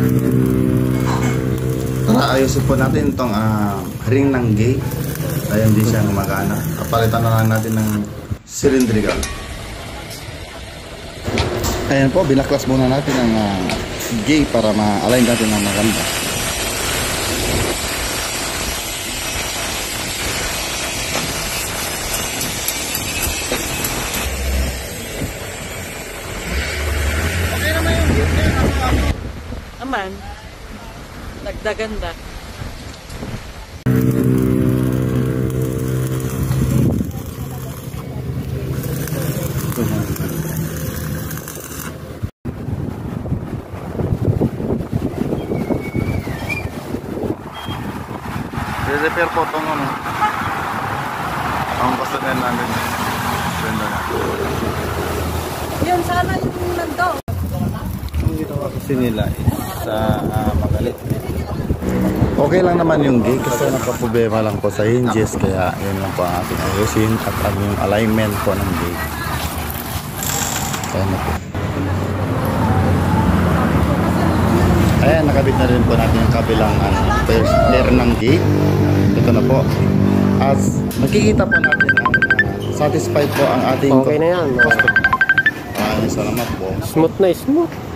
Tara, ayusin po natin itong ring ng gate. Ayun, hindi siya gumagana. Kapalitan na lang natin ng cylindrical. Ayan po, binaklas muna natin ang gate para ma-align natin ng maganda. Okay naman yung gate niya. Aman. Nagdaganda. I-repair po itong ang customer namin. Ganda na. Yun, sana yung nando. Ang ginawa kasi nila sa Magalit. Okay lang naman yung gate kasi nakaproblema lang po sa hinges, kaya yun lang po ang ating ayusin at yung alignment po ng gate. Ayan na po. Ayan, nakabit na rin po natin yung kabilang pair ng gate. Ito na po. As makikita po natin satisfied po ang ating okay na yan. customer. Salamat po. Smooth na smooth.